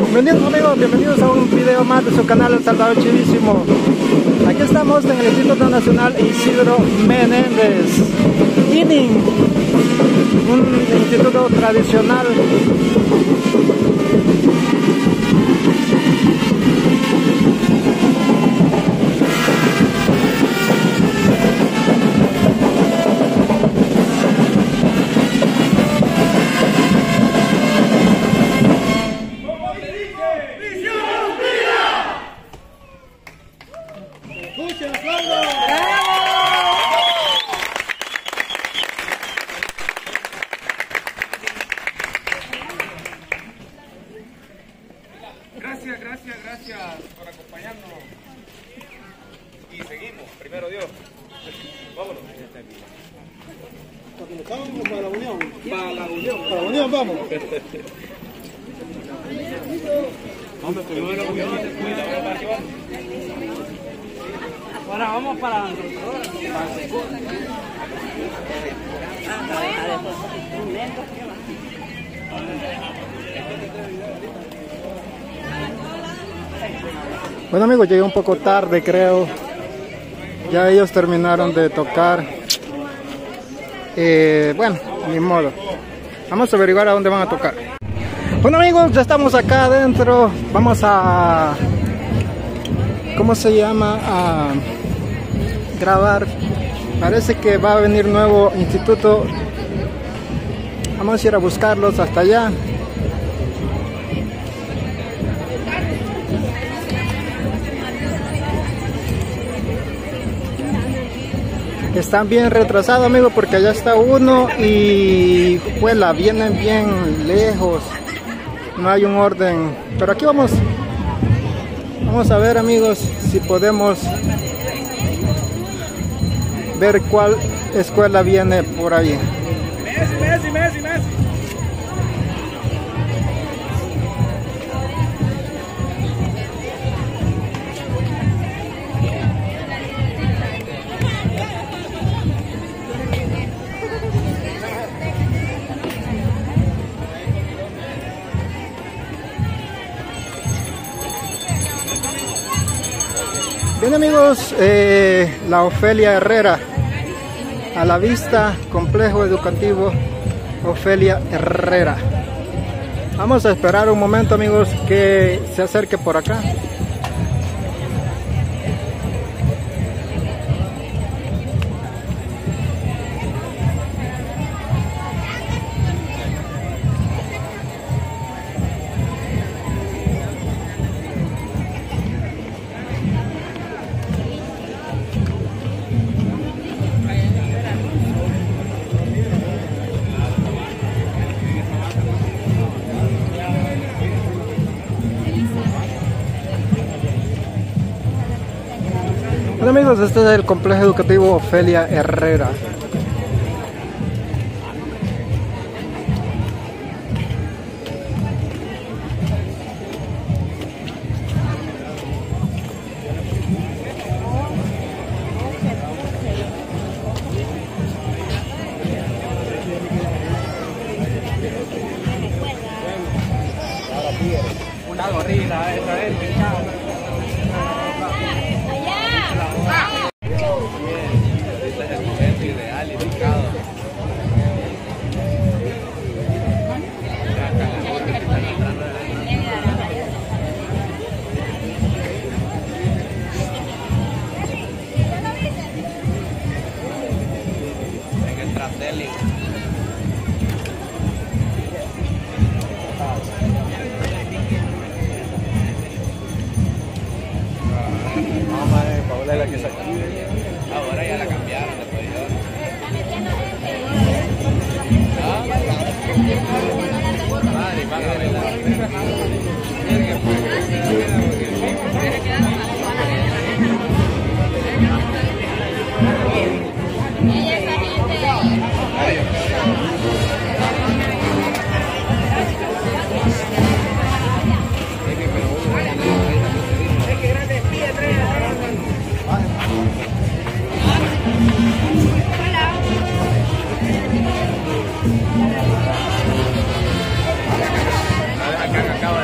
Bienvenidos amigos, bienvenidos a un video más de su canal El Salvador Chivísimo. Aquí estamos en el Instituto Nacional Isidro Menéndez, ININ, un instituto tradicional. Gracias por acompañarnos. Y seguimos, primero Dios. Vámonos. ¿Vamos para la unión? Para la unión. Para la unión vamos. Ahora vamos para Bueno amigos, llegué un poco tarde creo. Ya ellos terminaron de tocar. Bueno, ni modo. Vamos a averiguar a dónde van a tocar. Bueno amigos, ya estamos acá adentro. Vamos a... ¿cómo se llama? A grabar. Parece que va a venir nuevo instituto. Vamos a ir a buscarlos hasta allá. Están bien retrasados amigos, porque allá está uno y vuela, vienen bien lejos, no hay un orden, pero aquí vamos a ver amigos si podemos ver cuál escuela viene por ahí. Messi. Bien amigos, la Ofelia Herrera, a la vista, complejo educativo Ofelia Herrera. Vamos a esperar un momento amigos que se acerque por acá. Bueno amigos, este es el complejo educativo Ofelia Herrera. una gorrila, esa es. La que sacó. Ahora ya la cambiaron después de acá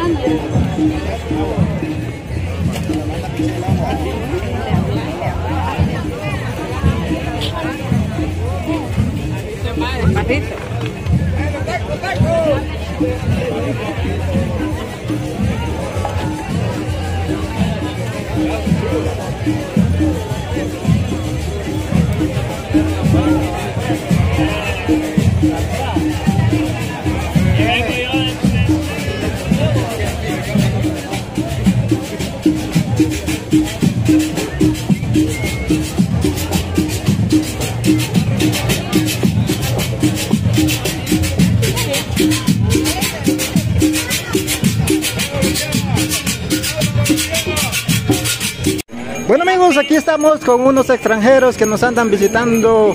Bueno amigos, aquí estamos con unos extranjeros que nos andan visitando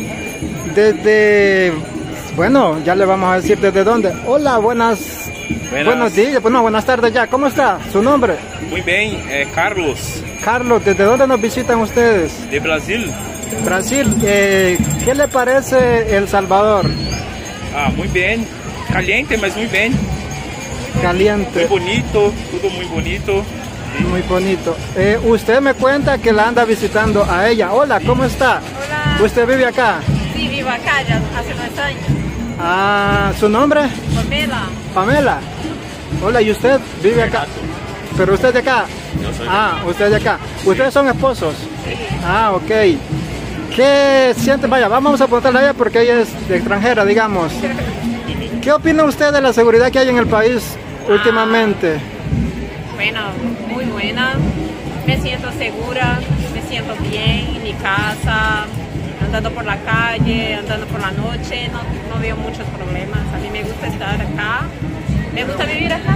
desde, bueno, ya le vamos a decir desde dónde. Hola, buenos días, bueno, buenas tardes ya. ¿Cómo está? ¿Su nombre? Muy bien, Carlos. Carlos, ¿desde dónde nos visitan ustedes? De Brasil. Brasil, ¿qué le parece El Salvador? Muy bien, caliente, mas muy bien. Caliente. Muy bonito, todo muy bonito. Muy bonito. Usted me cuenta que la anda visitando a ella. Hola, ¿cómo está? Hola. ¿Usted vive acá? Sí, vivo acá ya hace 9 años. ¿Su nombre? Pamela. Pamela. Hola, ¿y usted vive acá? ¿Pero usted de acá? Yo soy usted de acá. ¿Ustedes son esposos? Sí. Ok. ¿Qué siente? Vaya, vamos a preguntarle a ella porque ella es de extranjera, digamos. ¿Qué opina usted de la seguridad que hay en el país últimamente? Bueno, muy buena. Me siento segura, me siento bien en mi casa, andando por la calle, andando por la noche, no veo muchos problemas. A mí me gusta estar acá, me gusta vivir acá.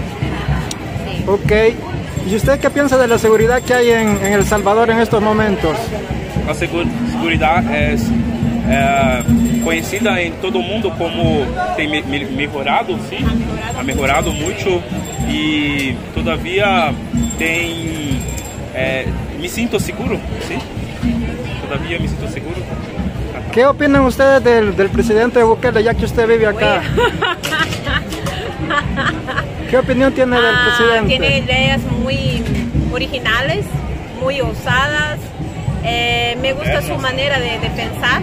Sí. Ok. ¿Y usted qué piensa de la seguridad que hay en El Salvador en estos momentos? La seguridad es conocida en todo el mundo como mejorado, ¿sí? Ha mejorado mucho y todavía me siento seguro, ¿sí? Todavía me siento seguro. ¿Qué opinan ustedes del presidente Bukele, ya que usted vive acá? ¿Qué opinión tiene del presidente? Tiene ideas muy originales, muy osadas. Me gusta su manera de pensar.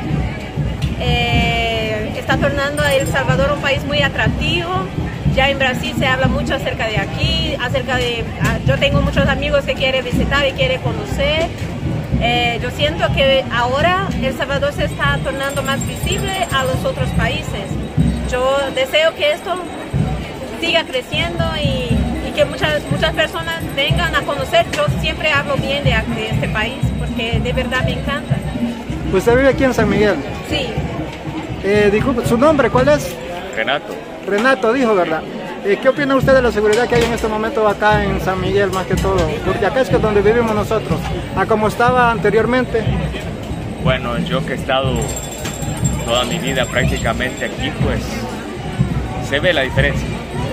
Está tornando a El Salvador un país muy atractivo. Ya en Brasil se habla mucho acerca de aquí, yo tengo muchos amigos que quieren visitar y quieren conocer. Yo siento que ahora El Salvador se está tornando más visible a los otros países. Yo deseo que esto siga creciendo y que muchas personas vengan a conocer. Yo siempre hablo bien de este país porque de verdad me encanta. ¿Usted vive aquí en San Miguel? Sí. Disculpe, ¿su nombre cuál es? Renato. Renato dijo, ¿verdad? ¿Qué opina usted de la seguridad que hay en este momento acá en San Miguel más que todo? Porque acá es donde vivimos nosotros. ¿A como estaba anteriormente? Bueno, yo que he estado toda mi vida prácticamente aquí, pues se ve la diferencia.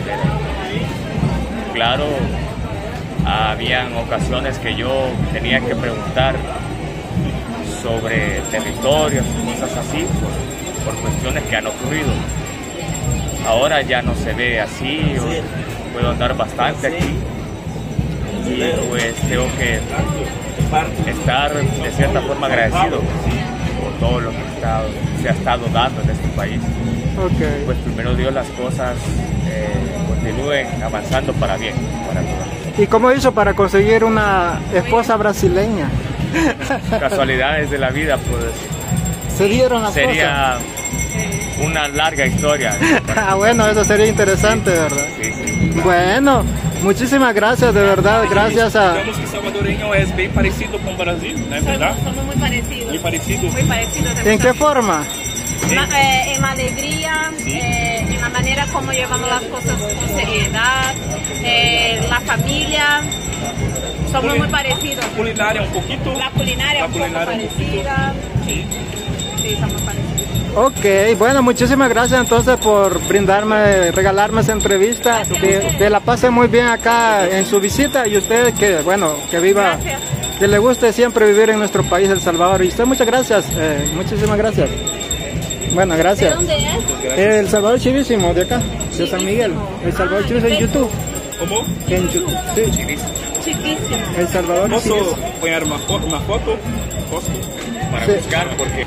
Claro, habían ocasiones que yo tenía que preguntar sobre territorios, cosas así, por cuestiones que han ocurrido. Ahora ya no se ve así, puedo andar bastante aquí y pues tengo que estar de cierta forma agradecido por todo lo que se ha estado dando en este país. Okay. Pues primero Dios las cosas continúen avanzando para bien, para todos. ¿Y cómo hizo para conseguir una esposa brasileña? Casualidades de la vida, pues se dieron las sería una larga historia. Bueno, eso sería interesante, ¿verdad? Sí, sí. Bueno, muchísimas gracias, de verdad, gracias a... Digamos que salvadoreño es bien parecido con Brasil, ¿no es verdad? Somos muy parecidos. Muy parecido. Muy parecidos. ¿En qué forma? En la alegría, en la manera como llevamos las cosas con seriedad, la familia, somos muy parecidos. La culinaria un poquito. La culinaria un poco parecida. Sí. Sí, somos parecidos. Ok, bueno, muchísimas gracias entonces por regalarme esa entrevista. Que la pase muy bien acá en su visita y usted que, bueno, que viva, Gracias. que le guste siempre vivir en nuestro país, El Salvador. Y usted muchas gracias, muchísimas gracias. Bueno, gracias. ¿De dónde es? El Salvador Chivísimo, de acá, de San Miguel. El Salvador Chivísimo en YouTube. ¿Cómo? Sí. Chiquísimo. El Salvador. Posso Sí. poner una foto? Posso? Para Sí. buscar, porque...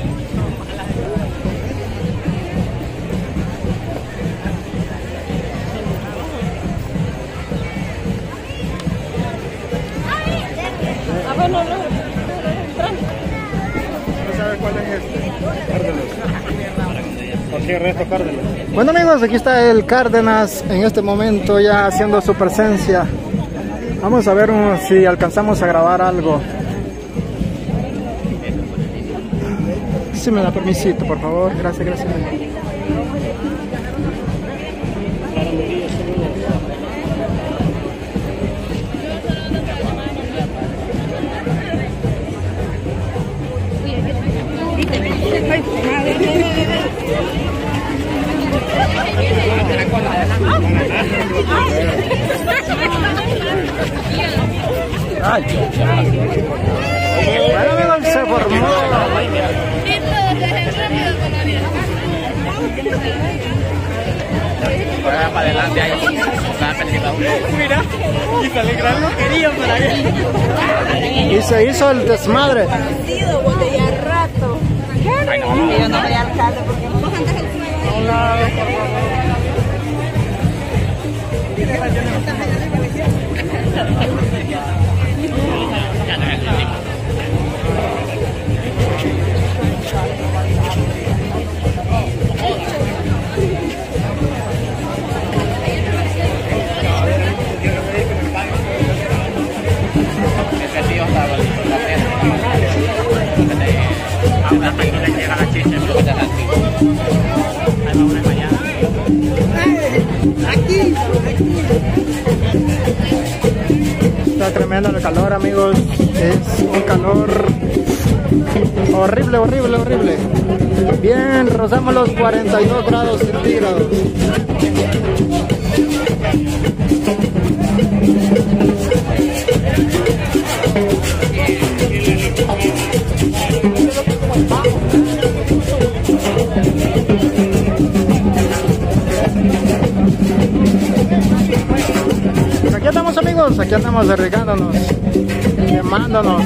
Bueno amigos, aquí está el Cárdenas en este momento ya haciendo su presencia. Vamos a ver si alcanzamos a grabar algo. Si me da permisito, por favor. Gracias, gracias. Ay. Bueno, amigos, se formó. Ahora para adelante ahí. Mira, y sale gran loquería por ahí. Y se hizo el desmadre. Partido, botella rato. Yo no voy al alcalde porque no antes el Está tremendo el calor, amigos. Es un calor horrible, horrible, horrible. Bien, rozamos los 42 grados centígrados. Aquí andamos amigos, aquí andamos arriesgándonos, quemándonos.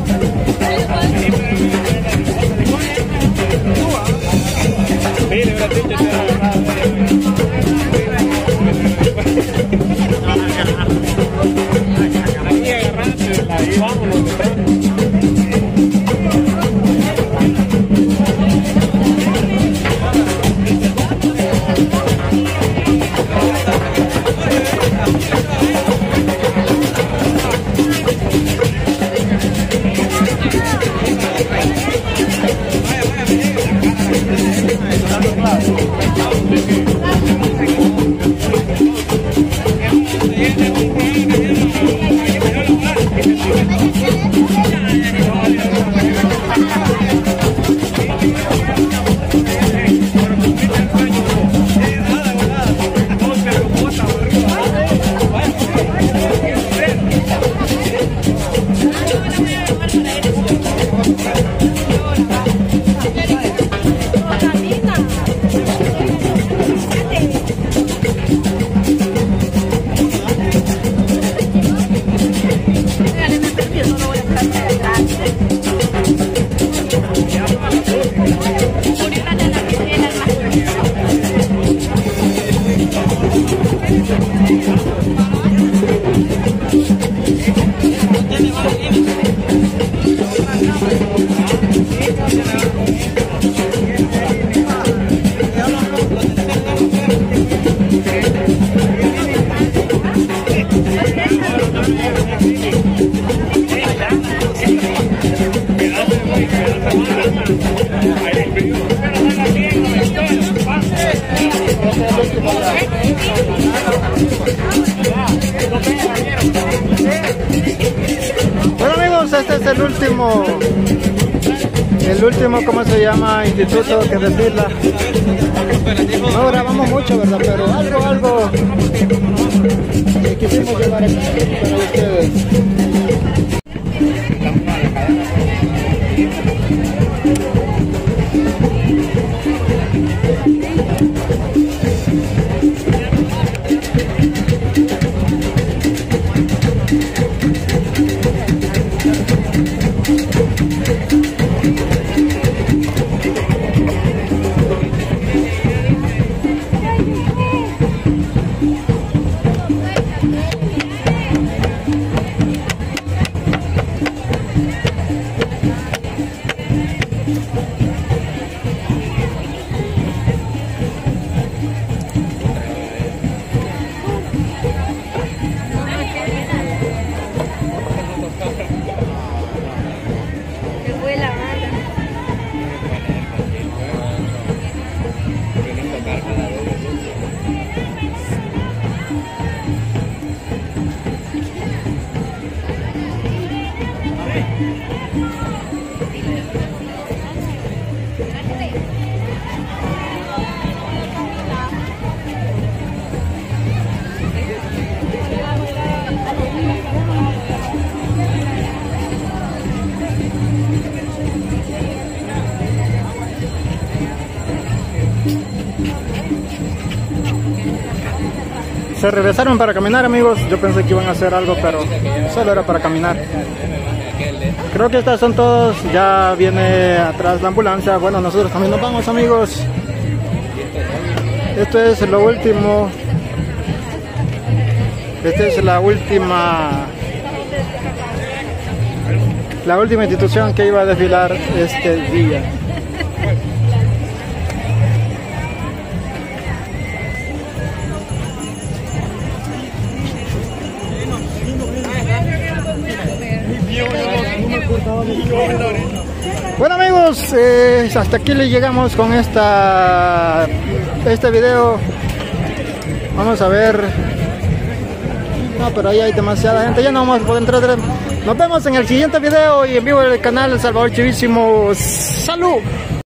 Bueno amigos, este es el último, ¿cómo se llama? Instituto que desfila. No grabamos mucho, ¿verdad? Pero algo que quisimos llevar aquí para ustedes. se regresaron para caminar, amigos. Yo pensé que iban a hacer algo, pero solo era para caminar. Creo que estas son todos. Ya viene atrás la ambulancia. Bueno, nosotros también nos vamos, amigos. Esto es lo último. Esta es la última institución que iba a desfilar este día. Bueno, amigos, hasta aquí le llegamos con este video. Vamos a ver. No, pero ahí hay demasiada gente, ya no vamos a poder entrar. Nos vemos en el siguiente video y en vivo en el canal El Salvador Chivísimo. ¡Salud!